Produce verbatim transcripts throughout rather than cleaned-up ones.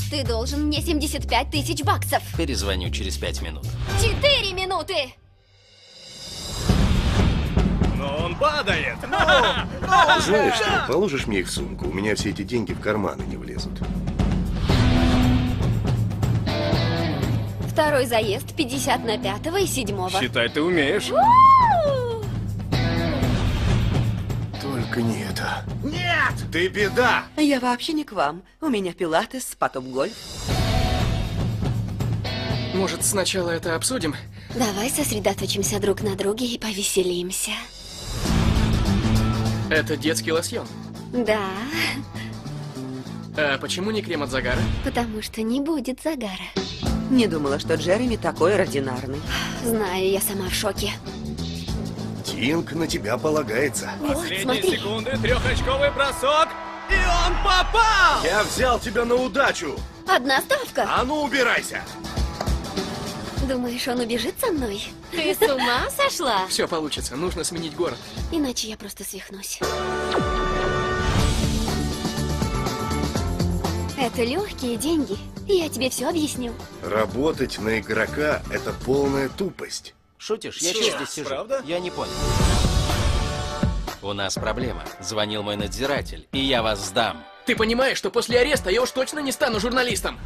Ты должен мне семьдесят пять тысяч баксов. Перезвоню через пять минут. Четыре минуты! Но он падает! Знаешь что, положишь мне их в сумку, у меня все эти деньги в карманы не влезут. Второй заезд, пятьдесят на пятого и седьмого. Считать ты умеешь. У-у-у! Только не это. Нет! Ты беда! Я вообще не к вам. У меня пилатес, потом гольф. Может, сначала это обсудим? Давай сосредоточимся друг на друге и повеселимся. Это детский лосьон. Да, А почему не крем от загара? потому что не будет загара. Не думала, что Джереми такой ординарный. Знаю, я сама в шоке. Тинг на тебя полагается. Вот, Последние смотри. секунды, трехочковый бросок, и он попал! Я взял тебя на удачу! Одна ставка. А ну убирайся! Думаешь, он убежит со мной? Ты с ума сошла? Все получится, нужно сменить город. Иначе я просто свихнусь. Это легкие деньги. Я тебе все объясню. Работать на игрока — это полная тупость. Шутишь? Я Чё, сейчас здесь сижу. правда? Я не понял. У нас проблема. Звонил мой надзиратель, и я вас сдам. Ты понимаешь, что после ареста я уж точно не стану журналистом?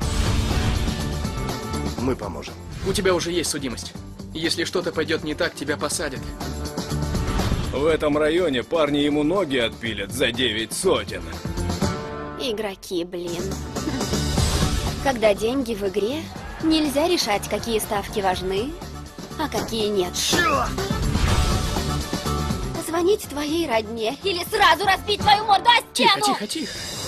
Мы поможем. У тебя уже есть судимость. Если что-то пойдет не так, тебя посадят. В этом районе парни ему ноги отпилят за девять сотен. Игроки, блин. Когда деньги в игре, нельзя решать, какие ставки важны, а какие нет. Звонить твоей родне или сразу разбить твою морду о стену! Тихо, тихо, тихо.